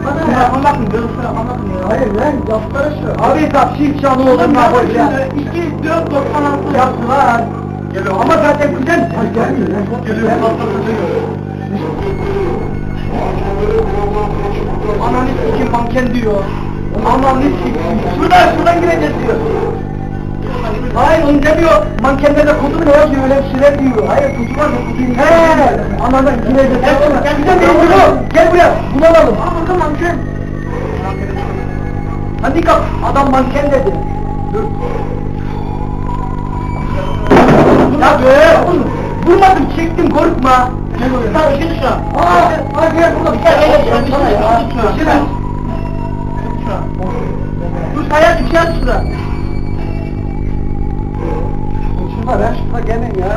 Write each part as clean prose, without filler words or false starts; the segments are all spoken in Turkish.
Anlatın, görürsün, anlatın ya. Hayır lan, yaptılar şu. Abi hesap, şifşanı olur mu? 2, 4, 96 yaptılar. Geliyor. Ama zaten güzel. Hayır gelmiyor lan. Geliyor, ananı sikim manken diyor. Ananı sikim. Şuradan gireceğiz diyor. Hayır onu demiyor. Mankenlerde kutu ne yazıyor öyle bir şeyler diyor. Hayır kutu var mı? Kutu he. Anadan gireceğiz. Gel buraya. Bunu alalım. Aa bakın manken. Handikap. Adam manken dedi. Dur. Ya be. Vurmadım çektim korkma. Gel oraya. Tamam şimdi şu an. Aa gel burada. Gel. Dur hayat bir şey at şurada. Şurada ben şurada gelin ya.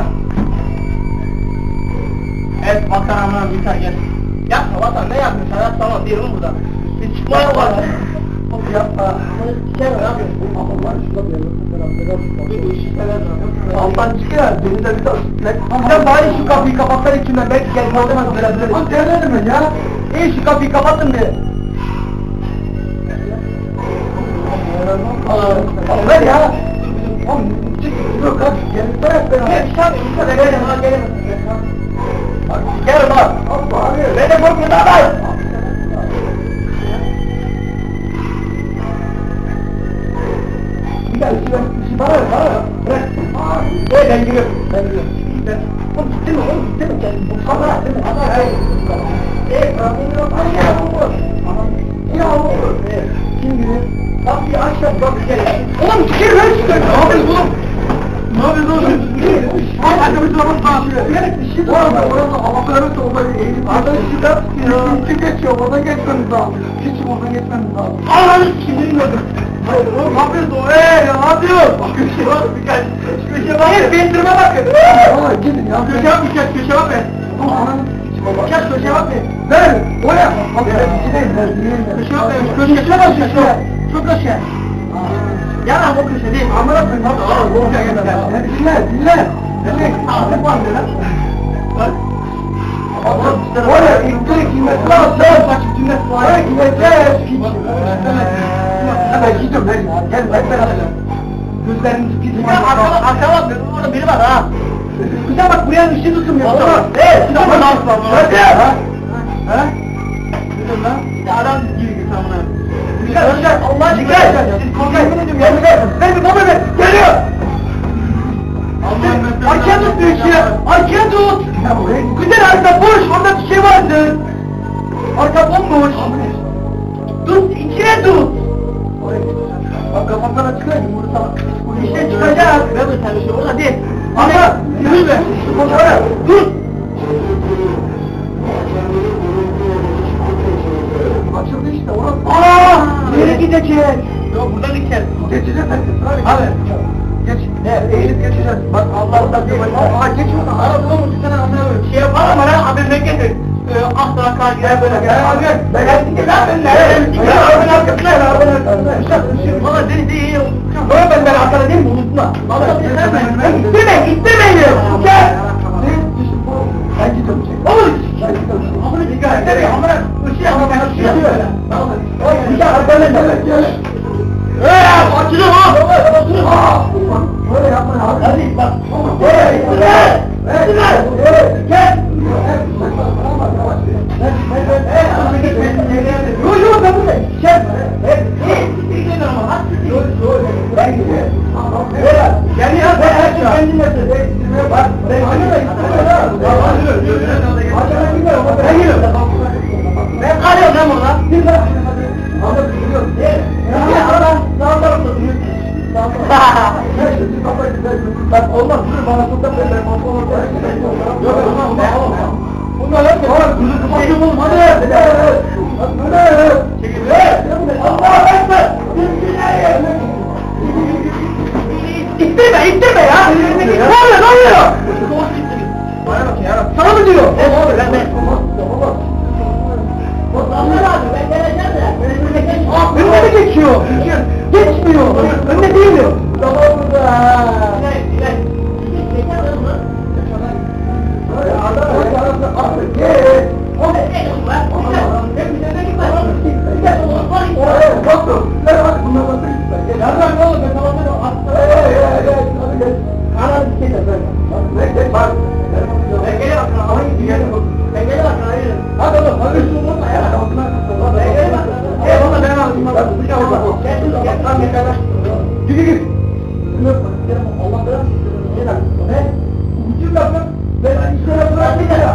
Evet vatan amına bir tane gel. Yapma vatan ne yapıyorsun? Hayat tamam değil oğlum burada. Bir çıkmaya var. Hop yapma. Gel ne yapıyorsun? Allah şurada bir yere. Alttan çıkıyor. Denize bir daha. Sen bari şu kapıyı kapatsan içimden belki gel kaldıramaz beraber. Ama denedim ben ya. İyi şu kapıyı kapatın bir. Ver ya. Oğlum çık kaç gel bırak beni. Gel bak. Beni korkma da bak. Bir bana bırak. Ben giriyorum. Oğlum gitti mi? Bu sabah değil mi? Kim giriyor? Bak bir aşağı bak gel. Oğlum gir lan şurada. Ne yapıyorsun oğlum? Ne yapıyorsun oğlum? Hadi bir zaman daha. Orada havalarımız da orada eğilip. Orada şurada kim geçiyor? Oradan geçmemiz lazım. Hiç oradan geçmemiz lazım. Allah'ını kim bilmiyordum. Hayır oğlum ne yapıyorsun? Ne yapıyorsun? Bak köşe var birkaç. Köşe var. Hayır bentirme bakın. Valla gidin ya. Köşe var birkaç köşe var be. Birkaç köşe var be. Ver. Oraya. Bak ben içindeyim. Köşe var be. Köşe var köşe. Çok köşe. Yana bu köşe değil. Amına koyayım. Dinle. Artık var mı lan? Bak. Oraya ilk cümlesi var. Bak cümlesi var. Oraya gideceğiz. Ben gidiyorum ben ya. Gel beraber. Gözlerimiz gidiyor. Arkada bak. Orada biri var ha. Bir de bak buraya ışığı tutmuyor. Evet. Bir de bak. Hadi. Ha? Ne lan? Bir de adam gibi tamına. Allah aşkına gel. Ben bir baba ver. Geliyor. Arkaya tut bir şey. Arkaya tut. Güzel arka boş. Orada bir şey vardı. Arka bomboş. Tut. İçine tut. Bak kafamdan çıkıyor. İşte çıkacak. Ben de sen bir şey orada değil. Ama yürü be. Dur. Açıldı işte orası. Nereye gideceğiz? Yok buradan gideceğiz. Geçeceğiz hadi. Hadi. Geç. Ne? Eğilip geçeceğiz. Bak Allah'tan bir bak. Geç oradan. Arada olmuş bir tane anlayamıyorum. Şey yapar ama lan haberine getir. Asla kar girer böyle. Gel abi. Ben geldim ki lan ben nereye? Gel abi arkasına. Abi arkasına. Valla deli değil. Böyle ben arkada değil mi? Unutma. Valla İttirme. Gel. Ben gidiyorum. Olur. Amına dikkat et. Amına ışığı ama ben ışığı yapıyorum. Bir daha böyle gel. Açılın ha. Böyle yapma abi. Hadi bak. Gel. Yok ben buradayım. Gel. Ben gidiyorum. Gel ya ben her şey kendin yaptım. Bak ben ben kalıyorum lan burada. Bak olmaz. Bana sokak verirler. Yok olmaz. Bunlar hep kuzu kapatıyor oğlum. Hadi. Çekil. Allah'a ekber. İttirme ya. Ne oluyor? Bana bak ya. Sana mı diyor? Ben geleceğim de. Önüne mi geçiyor? Geçmiyor. Önüne değil mi? Tamam burada. Gel. Doktor. Ver hadi bunlarla da gitme. Yardım oğlum ben tamam dedim. Hadi gel. Ananı sikeyim ben. Bekle bak. Ben gele bakın ama gidiyorum. Ben gele bakın hayır. Hadi oğlum hadi üstüne vurma ya. Ben gele bakın. Valla ben aldım. Git git. Allah belanı Ne? Ucum yapın. Ben işlere bırakayım ya.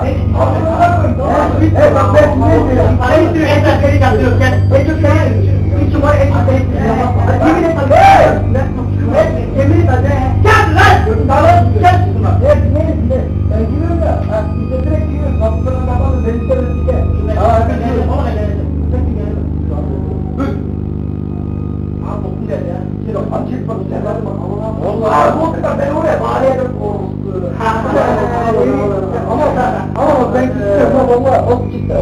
Bak ben ne diyorum? Hayır diyor en çok seni yapıyorum. En çok seni hiç var en çok seni yemin et hadi. Yemin et hadi. Gel lan. Tamam gel. Ne? Ben giriyorum ya. Bize direkt giriyorum. Kapıdan kapalı. Beni içeri sike. Ben gelirim. Ona gelirim. Ben gelirim. Bık. Abi bokun gel ya. Açık bak. Vallahi. Abi bu kadar ben oraya bağlayalım. Ama ben gidiyorum. Valla o gitti.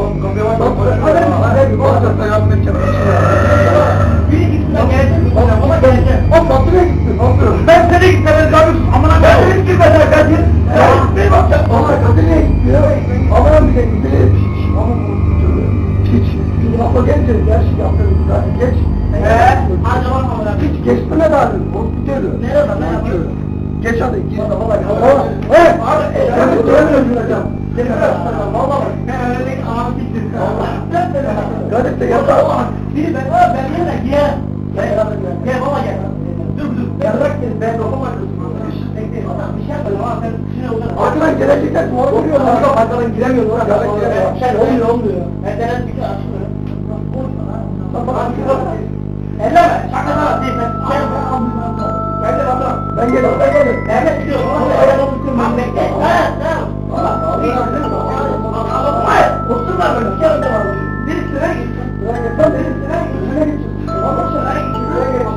Biri gitsin ben geleceğim. Ona geleceğim. O faturaya gitsin. Ben seni gitsin ben zaten amına Ben koyayım. seni gitsin ben Kadir. Ne bakacağım? Ama Kadir niye gitmiyor? Aman bir de gidiyor. Aman hiç. Akla geleceğiz ya. Şimdi akla geç. Hadi bakalım. Hiç geçmene lazım. O gidiyor. Nerede lan? Geç hadi. Git. Vallahi. Evet. Seni görmüyorsun hocam. Vallahi ben öyle ağır bittim. Kadir de yapar. Biri ben yerine gel. Gel baba gel. Dur. Yarrak gel. Ben Bekle adam bir şey yapalım ama sen içine uzan. Arkadan gelecekler mi? Orada vuruyor lan. Yok arkadan giremiyorum. Şey olmuyor. Ben denen bir kere açmıyorum. Elleme. Şaka da değil. Ben de bakalım. Ben geliyorum. Nerede gidiyor? Bak bekle. Oturma böyle. Bir kere de var. Biri sıraya gitsin. Biri sıraya gitsin. Ondan sonra sıraya gitsin.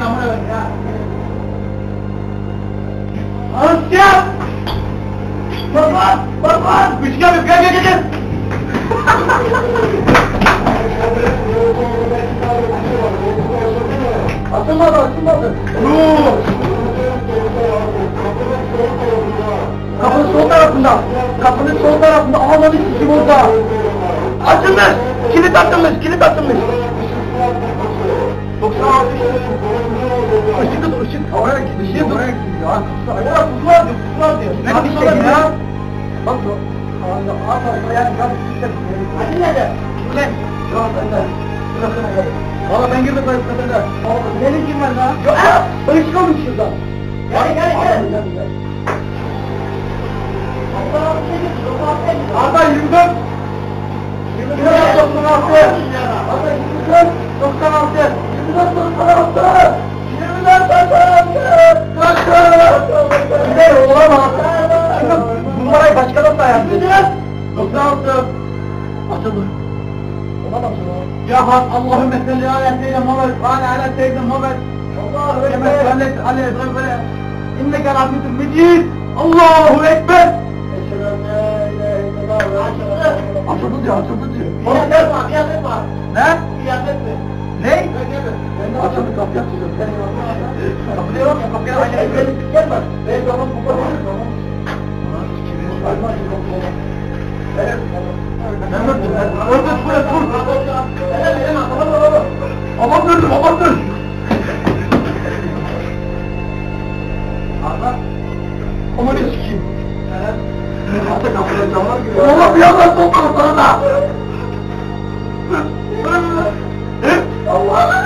amına ver ya. Asya! Baba! Baba! Müzik abi gel. Açılmadı. Kapının sol tarafında. Ağlanı sikim orada. Açılmış. Kilit atılmış. 96. Işık. Oraya gidiyor. Kuzular diyor. Ne kadar ya? Bak o. Hadi nerede? Ne? Şu an bende. Valla ben girdim kayıtlarına. Nereye girmez ha? Yok. Işık olmuş şurada. Gel. Arda 24. 96. Arda 24. 96. 24. Ne olamaz. Şimdi bu numarayı başkadan da yaptı. 96. Açıldı. Olamaz o. Ya bak Allahümme salli ala seyyidina Muhammed ve ala seyyidina Muhammed. Allahu Kemal Ekber. sallet aleyhi ve inneke rahmetun mecid. Allahu Ekber. Açıldı diyor. Kıyafet var. Ne? Kıyafet mi? Ne? Açıldı kapıyı açılıyor. Kapıya bak, kapıya bak. Gel bak. Ben zaman bu kadar. Aman döndüm. Aman ne sikiyim. Hatta kapıda camlar giriyor. Oğlum bir yandan sokma sana da. Allah.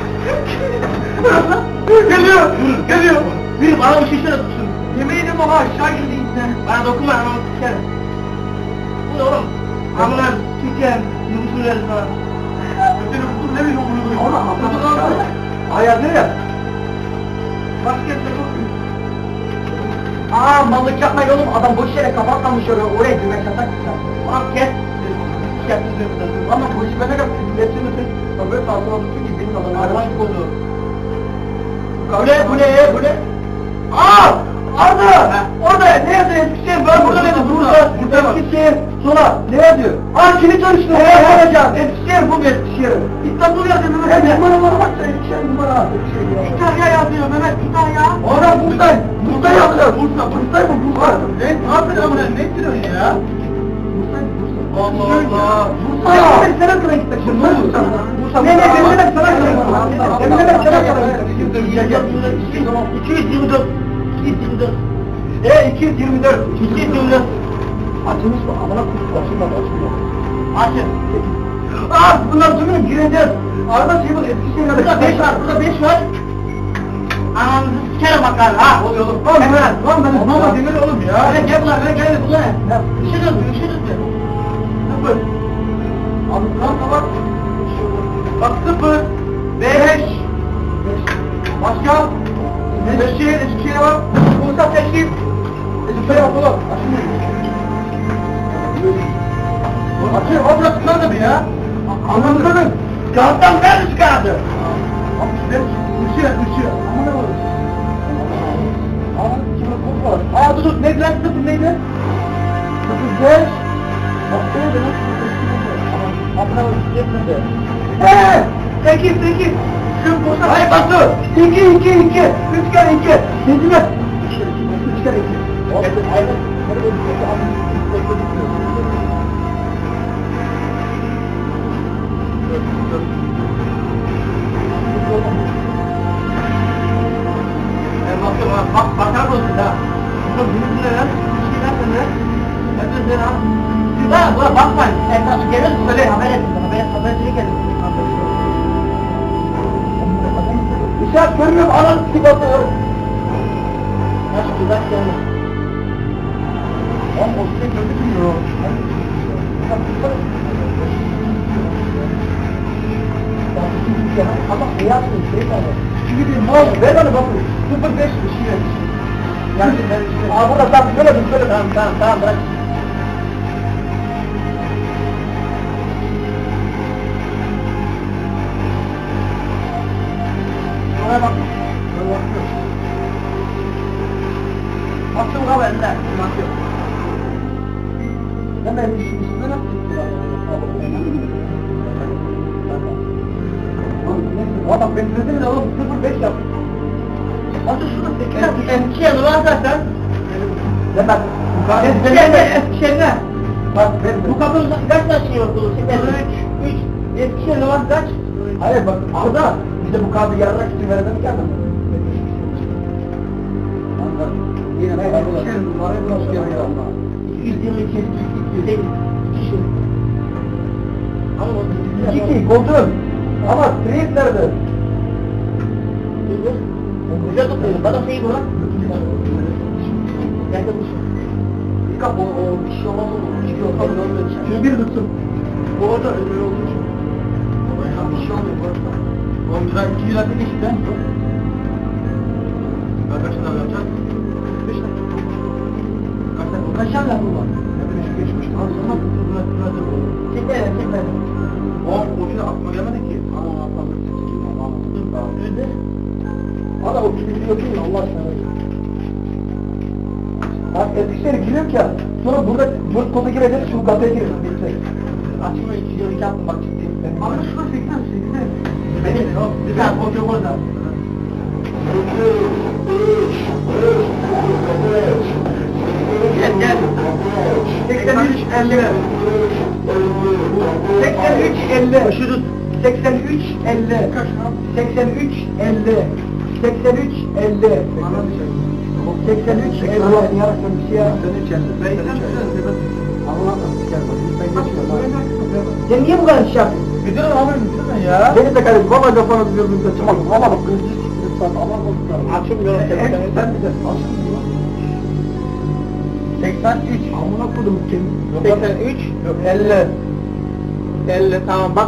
Geliyor. Bir bana bir şişe tutsun. Yemeğini baba aşağı girdi içine. Bana dokunma anamı sikerim. Bu ne oğlum? Amına sikerim. Yumuşur yer sana. Öteni kutur ne bileyim onu. Ona haftada ayarlı ya. Basketle çok büyük. Mallık yapmayın oğlum. Adam boş yere kapatmamış oraya girmek yasak. Bak kes. Ama bu işi bana kapatın. Hepsini sen. Böyle fazla oldu çünkü benim adamım. Armaşık oldu. Bu ne? Arda! Orada ne yazıyor? Eskişehir. Ben burada dedim. Burada. Eskişehir. Sonra ne yazıyor? Kilit ölçtü. Eskişehir bu Eskişehir. İstanbul yazıyor Mehmet. Evet numaralara bak sen Eskişehir numara. İtalya yazıyor Mehmet. İtalya. Orada Bursa yazıyor. Bursa mı? Bursa. Ne yapıyorsun amına? Ne diyorsun ya? Allah Allah. Bursa ya. Sen sana gitmek şimdi. Bursa. Ne benim de sana gitmek. Benim de sana gitmek. 224. 224. Açılmış mı? Amına kutu açılmadı. Açın. Bunlar tümünü gireceğiz. Arada şey bak Eskişehir'e Burada 5 var. Burada 5 var. Ananızı sikerim bakar ha. Oluyor oğlum. Lan ben Mama demir oğlum ya. Gel bunlar gel bunlar. Bir şey döndü. Sıfır. Abi lan bak. Bak 0. 5. Başka? Eskişehir var. Bursa Teşrif. Eskişehir yapalım. Açıyor. O burası nerede mi ya? Anladın. Kağıttan ben çıkardı. Işığı. Ama ne var? Ama kime kod var? Dur neydi lan? 0 neydi? 05. Bak ne demek? Abla yetmedi. 8. Şu Bursa. Hayır bastı. 2. 3 kere 2. Dediler. 3 kere 2. Bak bakar mısın ha? Burada büyük ne lan? Bir şeyler mi ne? Hadi sen ha. Buna bakmayın. Sen gelir söyle haber et. Habercilik edin. İşaret görmüyorum ananı sıfatı. Nasıl güzel geldi. Ama o size gözükmüyor. Ama beyaz bir şey var. Çünkü bir mal ver bana bakın. 05 bir şey ver. Yani burada bak böyle. Tamam bırak. Bana bak. Ben bakıyorum. Bakıyorum abi eline. Bakıyorum. Ben benim üstüne nasıl tuttular? O adam beni dedi mi oğlum 0.5 yap. Nasıl şunu 8 yap? Eski yanı var zaten. Ben bak. Eskişehir'de. Bak bu kapının kaç taş şey yok dolu? 3. Eskişehir'de var kaç? Hayır bak Arda bize bu kağıdı yarrak için verelim ki adam. Yine ne var? Eskişehir'in numarayı bulaşık yarıyor Allah. 222 kişi. Ama o 2 koltuğun. Ama street nerede? Güzel tutuyor. Bana şeyi bırak. Nerede bu şey? Yıkap o bir şey olmaz olur. Bir şey olmaz olur. Şimdi bir tutsun. Bu orada öyle olduğu için. Ya bir şey olmuyor bu arada. 10 lira 2 lira bir geçti ben. Kaç lira yapacağız? 5 lira. Kaç lira bu var? Ne bileyim şu geçmiş. Al sana bu lira çekmeyelim çekmeyelim. O boşuna aklıma gelmedi ki. Ama atladık. Öyle. Hala o kimliği yok değil mi Allah aşkına? Bak Eskişehir'e giriyorum ki ya. Sonra burada 4 kodu gireceğiz şu kafeye gireriz. Bitti. Açma 2 yıl 2 attım bak şimdi. Ama şurada 80 80. Benim o bir tane kod yok orada. Gel gel. 83 50. 83 50. Şu tut. 83 50. 83 50. 83 50. 83 50. Yaratın bir şey yaratın. Sen niye bu kadar şey yapıyorsun? Müdürüm abi müdürüm ya. Beni de kardeşim valla kafanı gözünüzde çıkmadım. Valla bak gözünüzü çıkıyor sana. Aman olsun. Açılmıyor. Sen bir de açılmıyor. 83. Amına kodum kim? 83. Yok 50. 50 tamam bak.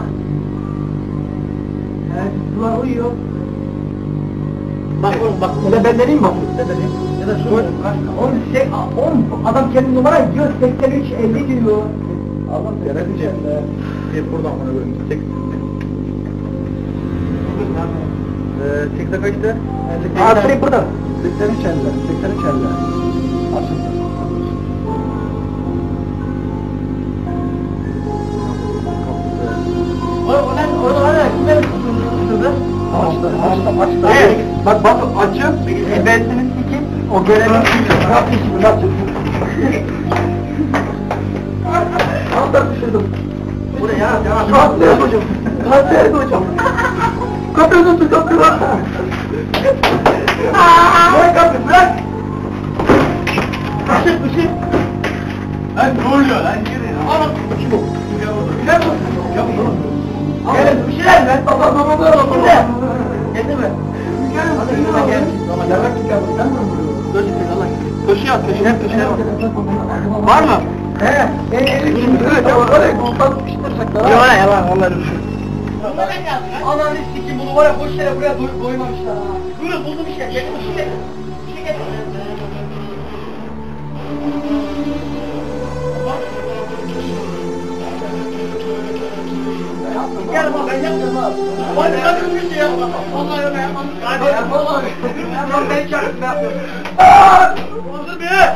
Bunlar uyuyor. Bak oğlum bak. Ya da ben deneyim bak. Ya da şu. Oğlum adam kendi numarayı diyor 83 50 diyor. Allah'ım yaratacağım da. Buradan bana böyle 8'e kaçtı? Aa direkt burada. 83 50. 83 50. Açıldı. Orada var ya kimler tutuldu? Açtı. Bak açın. Bensiniz sikin. O görevi yap işini açın. Alttan düşürdüm. Bu ne ya? Kalkıyor hocam. Kalkıyor hocam. Kapıyı tutun kapıyı. Bırak kapıyı bırak. Işık. Lan ne oluyor lan? Anam. Kim o? Güzel mi? Yok oğlum. Gelin bir şeyler ver. Baba. Kimde? Geldi mi? Hadi yürü gel. Baba demek ki kapı. Sen mi vuruyorsun? Köşe Allah. Köşeye at köşeye. Hep köşeye bak. Var mı? He. Evet. Oraya koltan sıkıştıracaklar. Yok lan yalan. Vallahi düşün. Ananı sikim bunu var ya boş yere buraya doymamışlar ha. Buyurun buldum bir şey. Getir bir şey. Bir şey getir. Gel bak ben yaptım ha. Hadi hadi bir şey yapma. Vallahi öyle yapmam. Hadi ya vallahi. Ben beni çağırıp ne yapıyorum? Aaa! Oldu bir.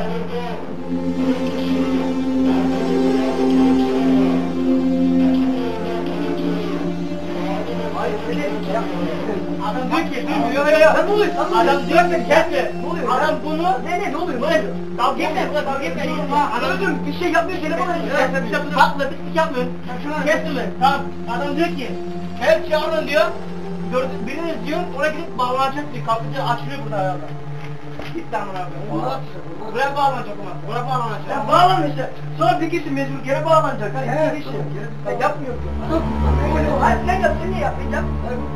Adam diyor ki dur ne oluyor? Adam diyor ki kesme. Adam bunu ne oluyor? Kavga etme kavga etme. Adam bir şey yapmıyor seni bana. Bir şey yapmıyor. Haklı bir şey yapmıyor. Kesme. Tamam. Adam diyor ki her şey alın diyor. Biriniz diyor oraya gidip bağlanacak diyor. Kalkınca açılıyor burada herhalde. Git lan abi. Buraya bağlanacak ama. Buraya bağlanacak. Ya bağlan işte. Sonra bir kişi mecbur geri bağlanacak. Hani bir kişi. Ben yapmıyorum. Hayır sen yap. Sen niye yapmayacağım?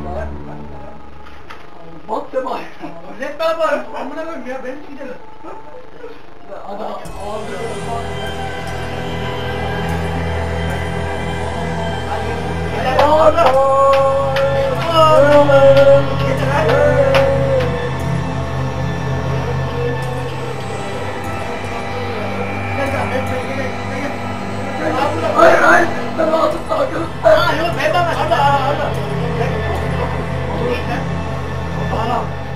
Bak sen bak. Zet bana bağır. Amına koyayım ya. Ben gidelim. Adam hayır. Ben aldım sakın. Yok ben bana. Hadi.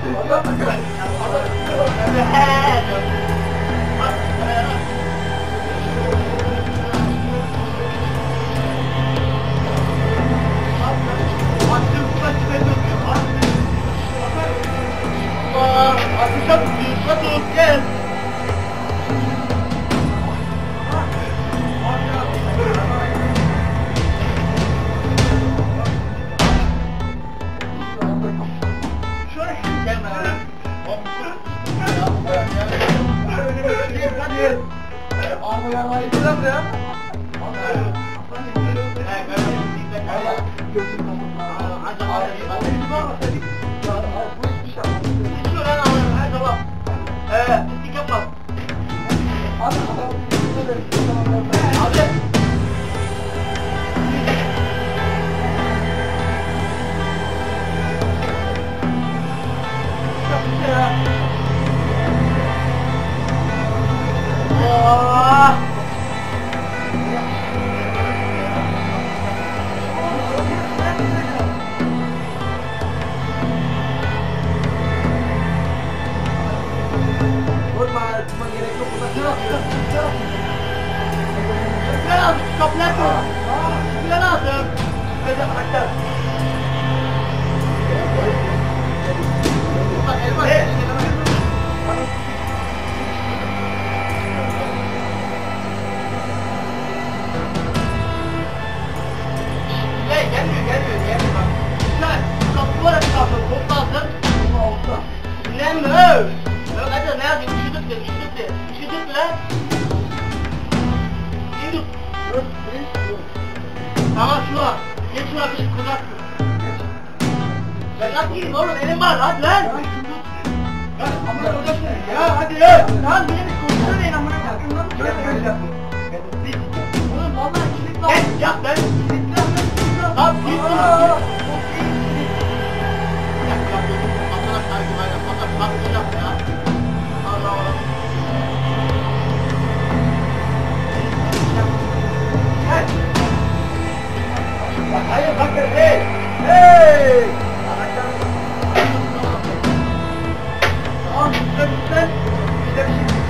Tamam şuna. Geç şuna bir kızak. Ben yapayım oğlum elim var hadi lan. Ya hadi ya. Lan beni bir konuşturmayın amına koyayım. Oğlum vallahi kilit var. Geç yap lan. Lan git lan. Allah Allah. Hayır bakın hey! Hey! Tamam sen işte bir şey.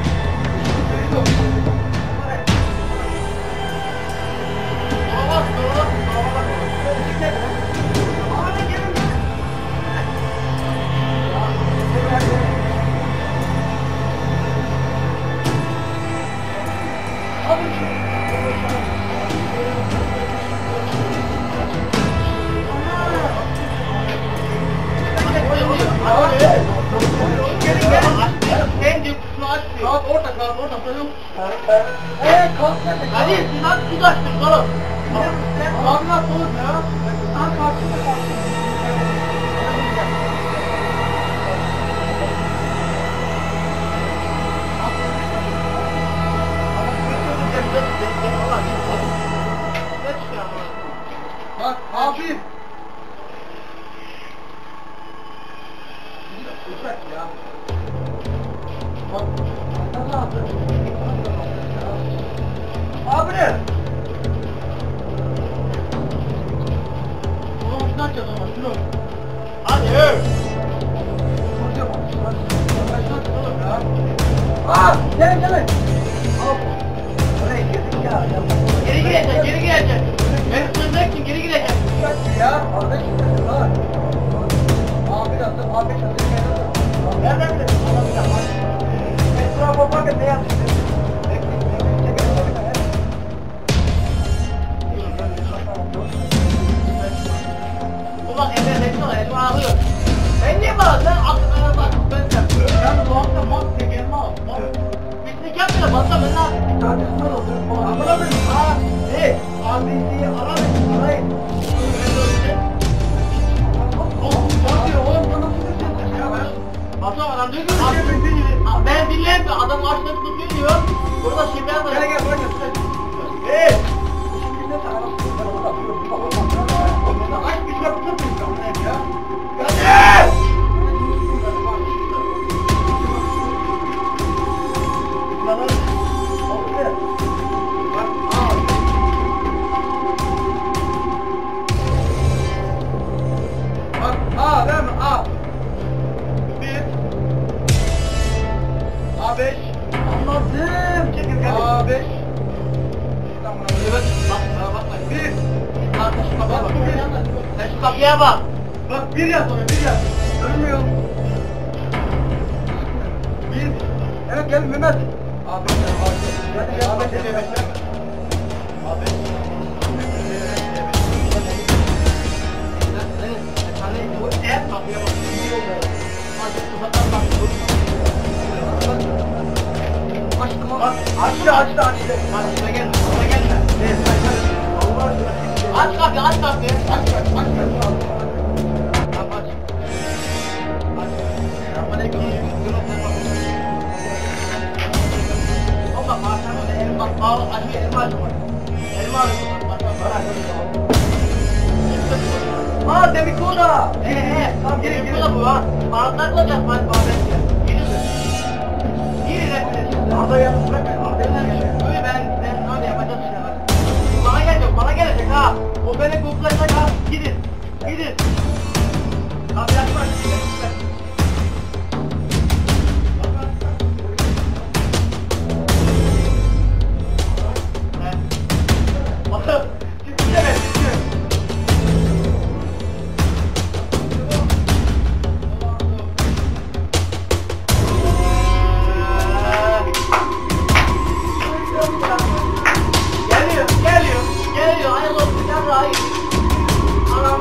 Hadi siz nasıl tuzaştınız oğlum? Sen ağzına soğuk ya. Sen karşısında karşısında. Bak abi. Uçak ya. Bak. Ne yaptın? Abi ne? Oğlum şunu açacağız ama şunu. Hadi. Vuracağım onu. Şunu açalım ya. Aa! Gelin gelin. Hop. Oraya girdik ya. Geri gireceksin, geri gireceksin. Ben sığınacak için geri gireceksin. Ya, orada çıkıyorsun ha. Abi yazdım, abi yazdım. Nereden gidelim? Etrafa bakın ne yapmışsın? Ulan Emre bekle lan, elma ağlıyor. Ben niye bana? Sen aklına bak, ben de. Ben bu hafta mat tekelme al. Pislik yapmıyor, basta ben ne yapayım? Tartışma da olur. Amına bir ha. Hey, abisi arayın, arayın. Oğlum, oğlum, bana nasıl bir şey ya ben? Basta adam diyor ki, ben dinleyeyim de adam açlık tutuyor. Burada şeyler var. Gel gel, bırak. Hey! Şimdi ne sana? Aç bir şey tutmayın ya. Hadi! Bak, değil mi? A5. Anladım. Çekil kardeşim. A5. Evet. Bak. Bir. Bak şu kapıya bak. Sen şu kapıya bak. Bak bir yaz ona bir yaz. Ölmüyor. Bir. Evet gel Mehmet. A5. Açtı. Açtı gelme. Aç kapıyı. Aç. Allah maşallah elma bağlı acı elma var. Elma var. Aa demek o da. Tamam demek o da bu ha. Ağızlar olacak bari bağırınca. Yürü lan. Arda yalnız bırakma. Böyle ben öyle yapacağım işte. Bana gelecek ha. O beni koklayacak ha. Gidin. Abi yakma. Geliyor. Ay Allah bir tane daha iyi. Anam.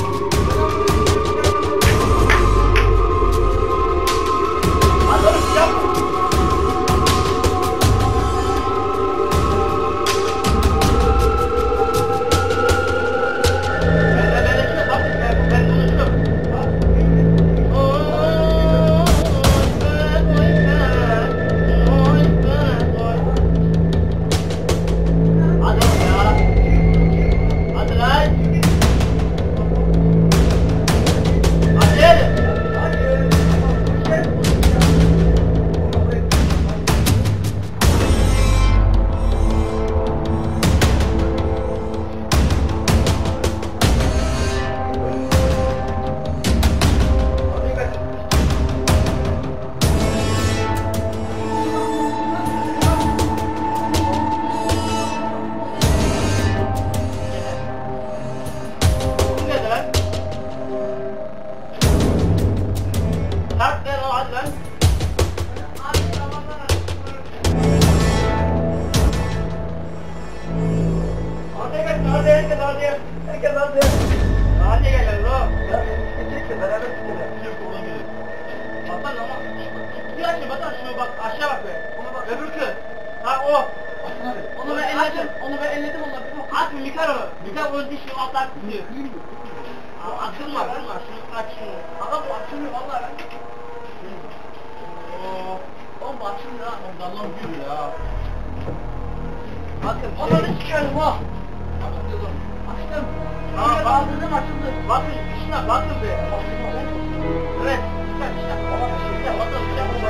Bakın, onu çıkarım ha. Açtım. Kaldırdım açıldı. Bakın, işine bakın be. Evet, işte. Bakın,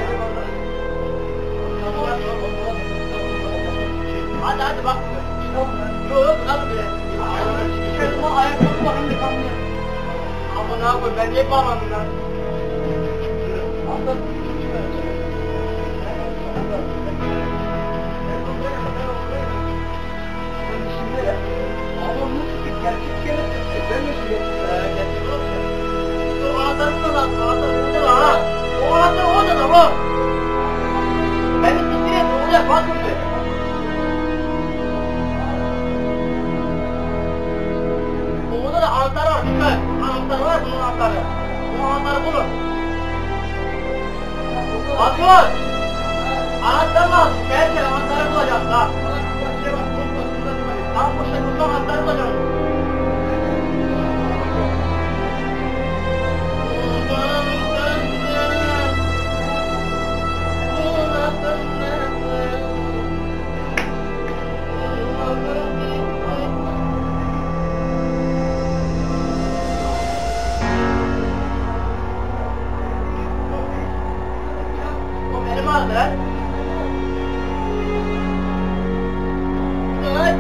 hadi bak be. Yok, hadi be. Çıkarım ha, ayakkabı bakın bir kamyon. Aman abi, ben niye bağlandım lan? Anladım. Bakın! Anahtar lazım. Gerçekten anahtarı bulacağım da. Tam bu şekilde anahtarı bulacağım. O benim adım. Evet.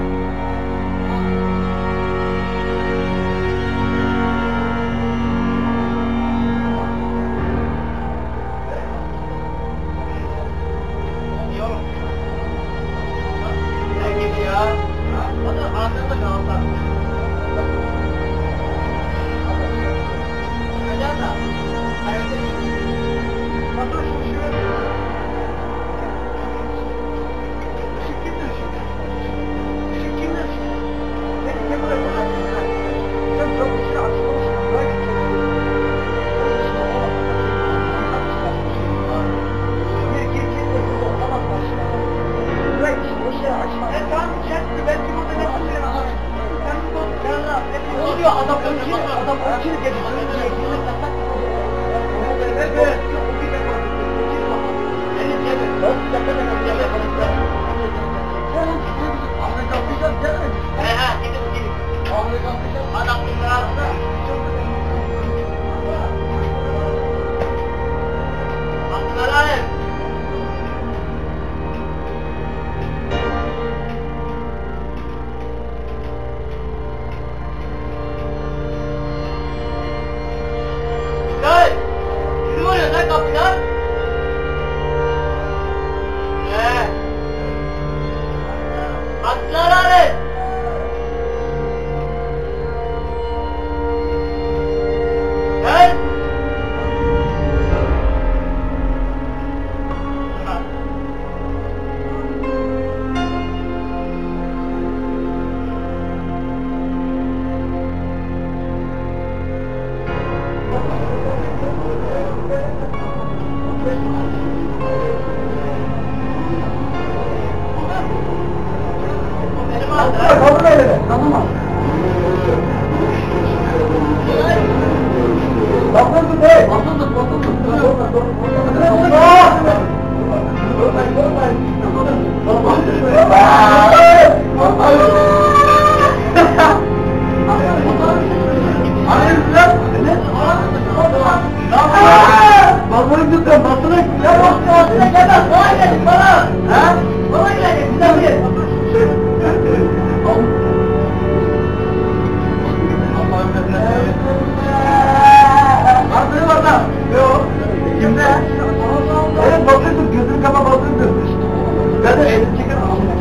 Basını tuttum, basını. Ya basını gelmez, bana gelecek bana. He? Bana gelecek, bir de bir. Basını var da. Yok. Kimde? Evet, basırsın, gözünü kapa basırsın. Ben de elim çeker.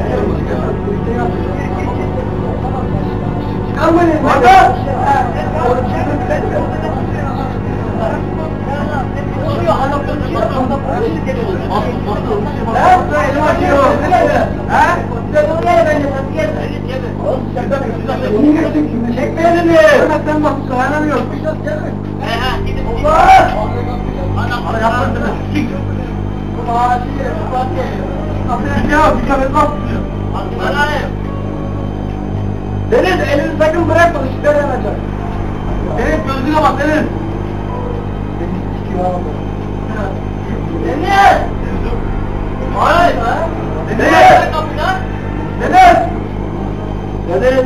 Çıkarmayın. Bak. Çekmeyelim mi? Sen bak dayanamıyor. Allah! Adam yapmasın. Ya bir kere basmıyor. Deniz elini sakın bırakma, ışıklar yanacak. Deniz gözüne bak Deniz. Deniz! Hayır! Deniz! Deniz! Deniz!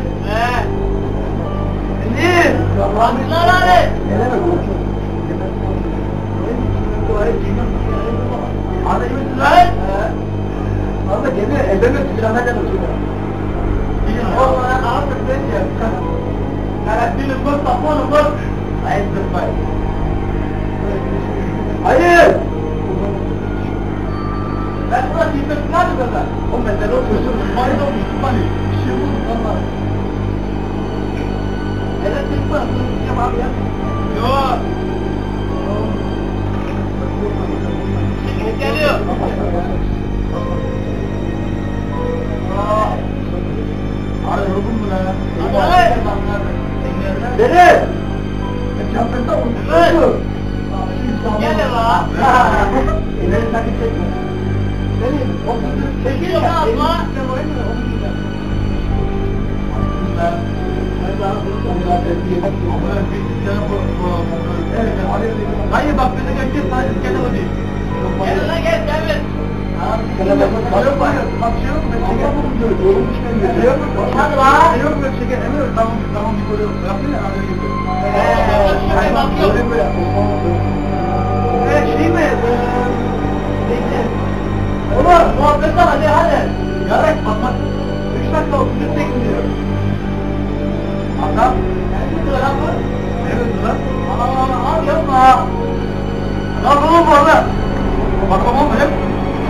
Deniz! Baktılar abi! Gelemez o. Arda iyi misin lan? Arda geliyor, elbette silahına kadar oturuyor. Oğlum artık ben ya. Karantinum bak, taponum bak. Hayır zıplar. Hayır! Ben buna hizmetini aldım ben. O mesele otursun. Mayda olmuşsun bani. Bir şey oldu valla. Elektrik var. Bunu diyeceğim abi ya. Yok. Şimdi geliyor. Abi yorgun mu lan? Hadi. Deniz! Çapırda unutuyorsun. Gel la. Elini sakın çekme. Deniz, o kızı çekil ya. Abla. Hayır bak bize geçeceğiz sadece kendine bakayım. Gel lan gel Devlet. Hayır hayır bak şey yok mu? Şeker bulunduruyor. Yorulmuş kendine. Yok mu? Hadi lan. Yok mu şeker? Emir tamam bir koyuyorum. Yaptın ya abi gibi. Hayır bakıyorum. Şey mi? Bekle. Olur muhabbet var hadi. Yarak bakmak. 3 dakika olsun. 3 dakika gidiyor. Adam. Ne lan bu? Evet lan. Al yapma. Lan oğlum bu arada. Bakamam mı hep?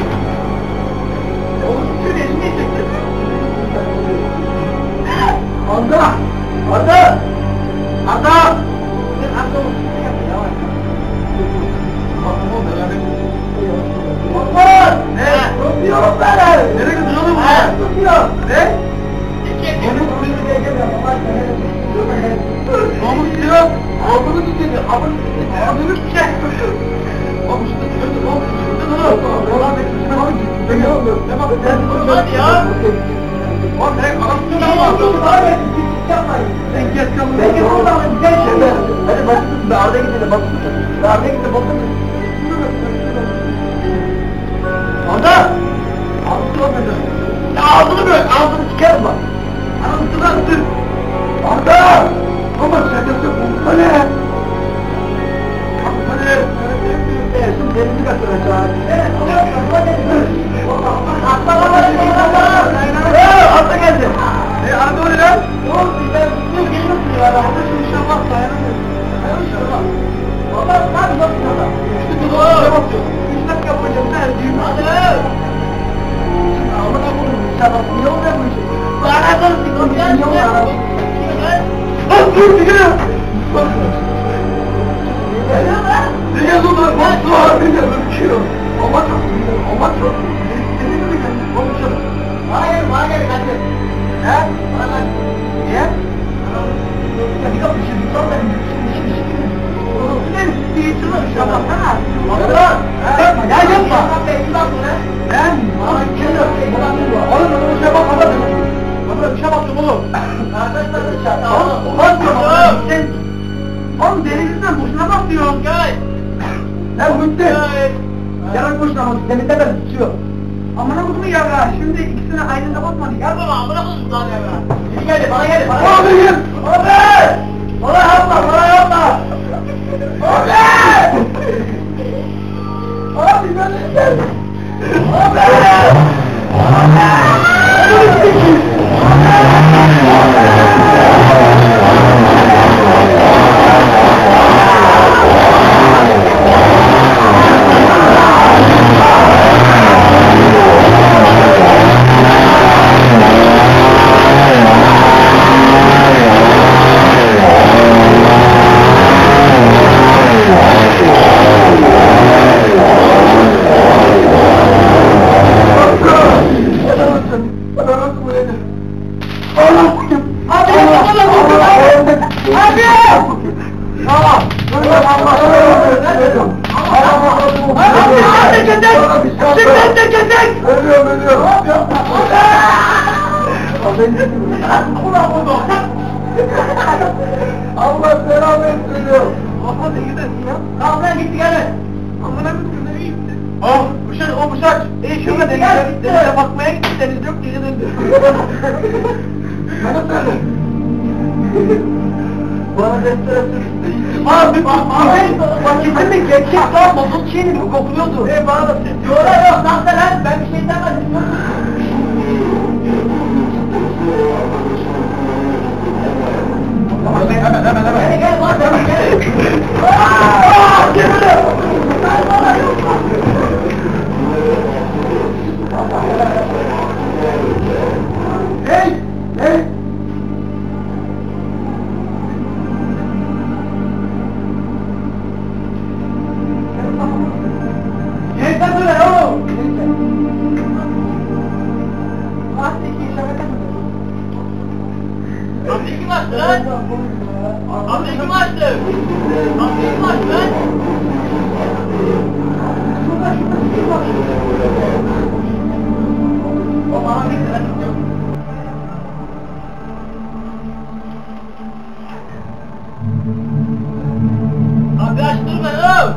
Oğlum şu elini çekti. Arda! Arda! Arda! Sen Arda olsun. Bakamam da yani. Bakma! Ne? Tutuyorum ben. Nereye gidiyorsun bu? Tutuyor. Ne? Onun kuyruğu geleceğim. Namus diyor, ağzını tutuyor, ağzını çek. Abi şurada gördüm, oğlum, şurada ne oldu? Ulan benim üstüme bak, ne oldu? Ne bak, sen hadi ya. Oğlum sen ağzını tutuyorsun, abi, hiç yapmayın. Sen geç kalın. Ben geç kalın, gel şimdi. Hadi basın, Arda gidelim, basın. Arda gidelim, basın. Arda! Ağzını tutmadı. Ya ağzını böyle, ağzını çıkarım bak. Ağzını attın. Arda! Ama şakası bu. Hadi! Hadi! Şimdi denizi kaçıracağız. Evet, hadi! Atla geldi. Arda o ne lan? Yok, bizden tutuyor, geliyorsun ya. Arda şu inşallah dayanamıyor. İnşallah. Valla ne yapıyorsun orada? İşte dur. 3 dakika yapacağım. Hadi! Allah'a koyun. İnşallah. Niye oluyor bu işi? Bana konuştuk. Niye oluyor? Lan dur gidiyor. Ne yazıyor lan? Baslı abine ürküyor. Ama çok. Senin mi geldin? Konuşalım. Hayır hadi. He? Niye? Hadi kapı şimdi. Sonra ne? Değilsin lan. Şaka. Ya yapma. Ben? Oğlum bir şey bakma. Bana bir şey baktım oğlum. Oğlum denizden boşuna bakıyorsun. Gel. Sen Hüseyin. Yarak boşuna ama deminden beri tutuyor. Amına kutumu yavra, şimdi ikisini aynı kapatmadı. Gel baba, amına kutumu lan yavra. İyi geldi, bana geldi, bana geldi. Abiyim! Abi! Bana yapma, bana yapma! Abi! Abi ben istedim! Abi! Allah beraber söylüyor. Hadi gidelim ya. Tamam ben gitti gelme. Amına mısın iyi gitti. Oh Buşak o Buşak. İyi şurada denize bakmaya gitti deniz yok geri döndü. Bana söyle. Bana destere sürüstü. Abi bak kesin mi gerçek lan bozuk şeyini bu kokuyordu. Bana da ses. Yok nasıl lan ben bir şey demedim. Hemen. Gel bak gel. Hey! Gençler böyle oğlum! Abi kim açtı lan? Abi kim açtı? Abi kim açtı lan? O bana bir tane tutuyor. Abi açtırma oğlum!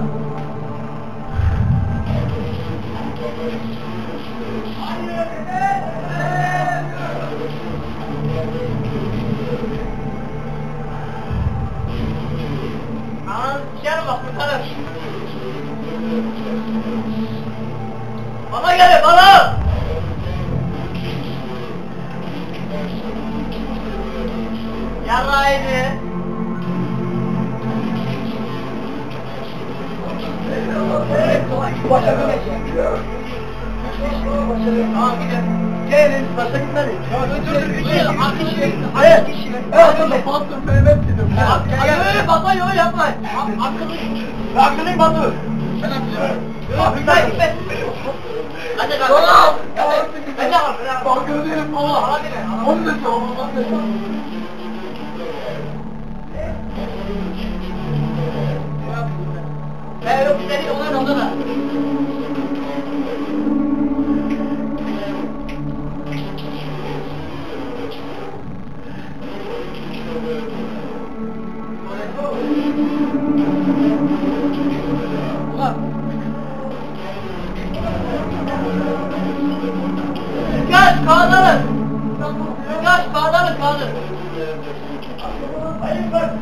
Bak kurtarır. Bana gel bana. Yarraydı. Tamam gidelim. Gelin başa gitmedik. Hayır. Evet. Bastır Mehmet dedim. Hayır baba yok yapma. Akıllı Batur. Ben yapıyorum. Abi ben gitme. Hadi kalk. Ben de var. Bak gözlerim baba. Hadi. Onu da söyle. Yok gidelim onlar onda da. Kaç kağıdalım. Kaç kağıdalım kaldır. Hayır bak.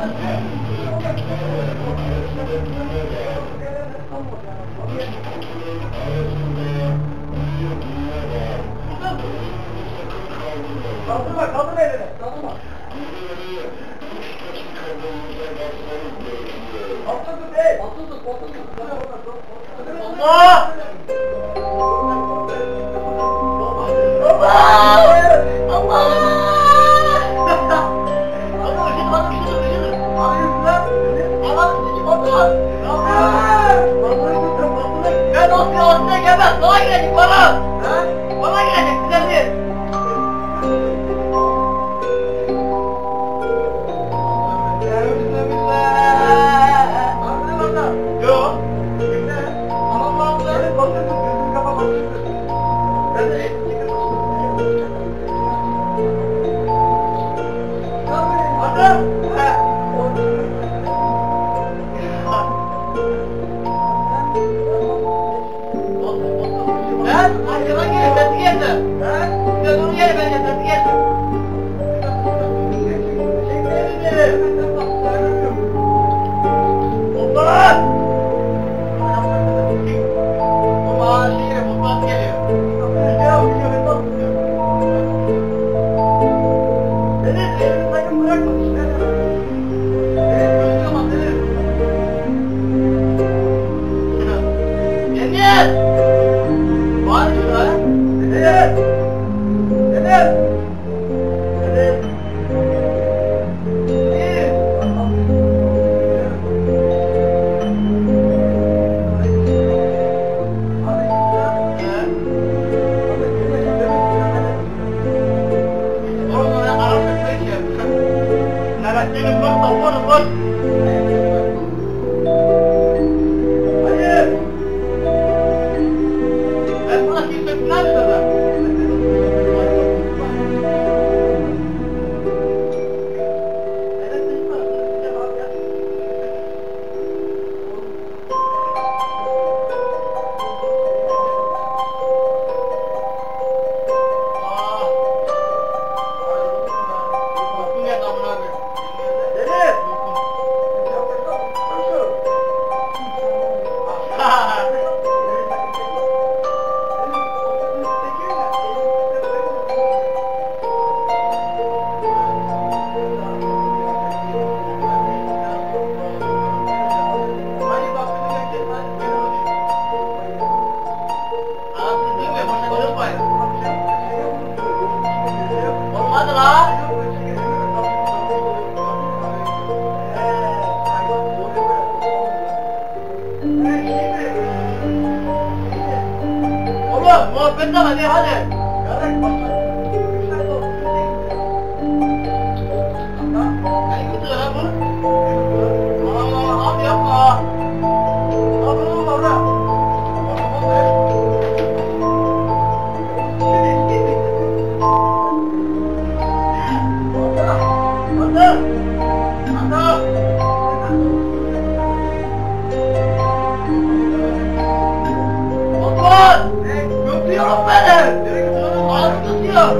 Kaldırma, kaldır elini. Kaldırma. Atıldı bey. Atıldı. Allah! Ben o silahına gelmez, bana girecek bana! Bana girecek, güzel değil! Yok! Allah'ım! Gözünü kapamak ben de Adam! Hayır! Var mı şurada? Evet! Evet! Evet! Muhabbet hadi hadi. Yarrak başla. Ne gidiyor lan bu? Abi yapma. Abi oğlum abla. Yok beni! Ağzım tutuyor!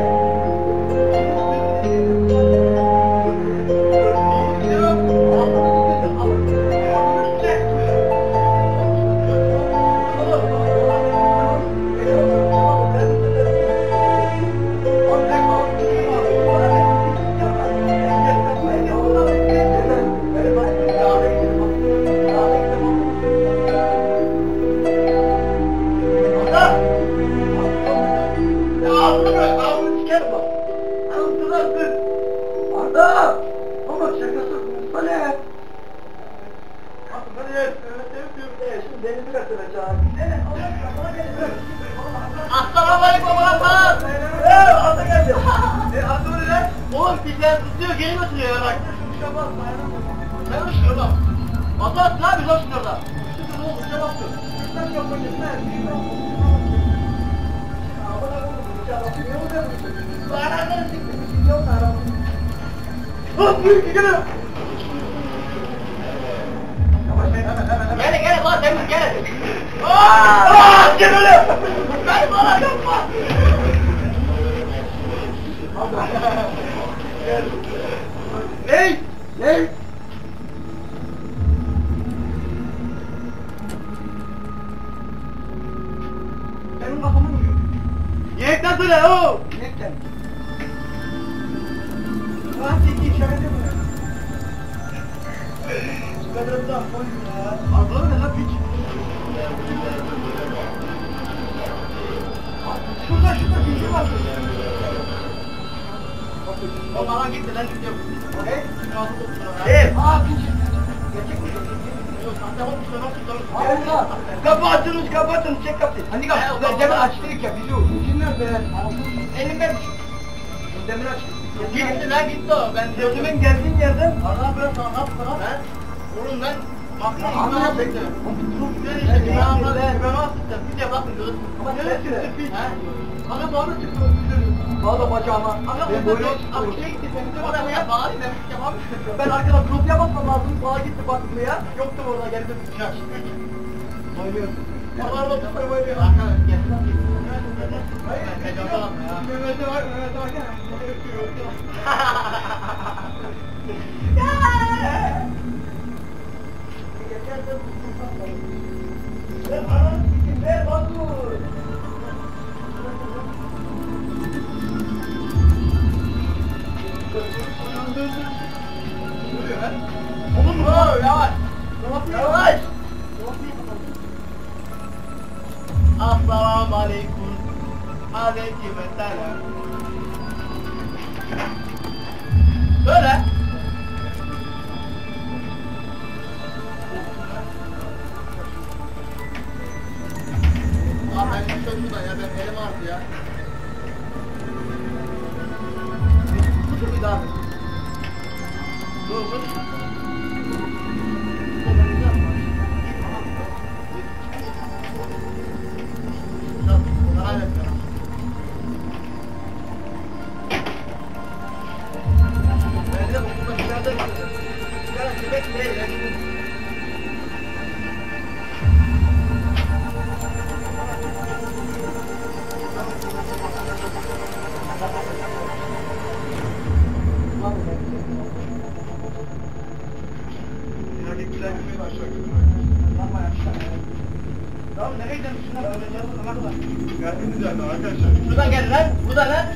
Arda! Ama şakası konuşsana. Şimdi denizi kaçıracağım. Assalamualaikum Arda! Arda geldi. Arda öyle lan. Oğlum bizden tutuyor geri götürüyor bak. Ne uçuyor lan? Arda ne yapıyorsun şimdi orada? Şimdi ne oldu? Uçağa baktım. Uçaktan yapmak istemez. Gel lan Demir gel. Gel öyle. Gel bana yapma. Ne? Ne? Benim kafamı vuruyor. Yekten söyle o. Yekten. Çekil şaka yapma. Kadrodan koy ya. Abla ne lan piç? Şurada bir şey var. O bana gitti lan gidiyor. Ne? Piç. Gerçek mi? Kapatın, çek kapıyı. Hani kapı? Demin açtık ya, biliyor. Kim nerede? Elim ben. Demin açtık. Gitti lan gitti o. Ben demin geldiğin yerden. Allah ben sana ne yaptım lan? Oğlum ben makineyi ne yaptım? Ben işte ben attım. Bir de bakın görürsün. Ama neresi? Bana bağlı çıktı. Bağlı bacağıma. Ben böyle akşaya gitti. Ben oraya bağlayayım. Ben arkadan drop yapmasam lazım. Bağlı gitti baktım ya. Yoktu orada geldim. Oynuyor. Kamarla tutar oynuyor. Arkadaş gelsin. Mehmet'e bak. Mehmet'e bak ya. Oğlum yavaş. Yavaş. Assalamu alaikum. Aleyküm selam. Böyle. Abi ben şuradan ya, ben elim ağrıdı ya. Dur bir daha. Dur. Buradan gel lan, buradan lan.